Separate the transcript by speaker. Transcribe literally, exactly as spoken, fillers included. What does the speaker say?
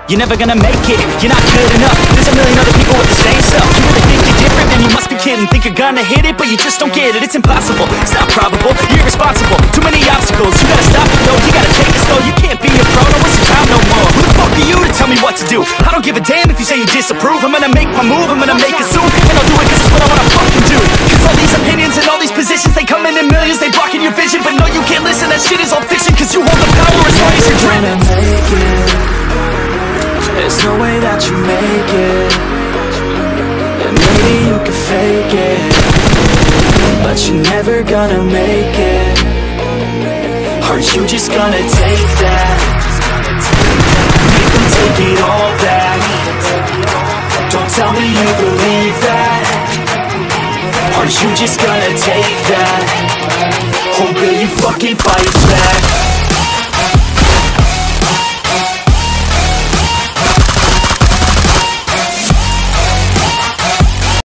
Speaker 1: you're never gonna make it. You're not good enough, there's a million other people with the same stuff. You really think you're different, man, you must be kidding. Think you're gonna hit it, but you just don't get it. It's impossible, it's not probable, you're irresponsible. Too many obstacles, you gotta stop it though. You gotta take it slow, you can't be a pro, no waste your time no more. Who the fuck are you to tell me what to do? I don't give a damn if you say you disapprove. I'm gonna make my move, I'm gonna make it soon, and I'll do it cause it's what I wanna fucking do. Cause all these opinions and all these positions, they come in in millions, they blocking your vision. But no, you can't listen, that shit is all fiction. Cause you hold the power as long as you're dreaming.
Speaker 2: Make it. There's no way that you make it. And maybe you can fake it, but you're never gonna make it. Are you just gonna take that? Make them take it all back. Don't tell me you believe that. Are you just gonna take that? Or will you fucking fight back?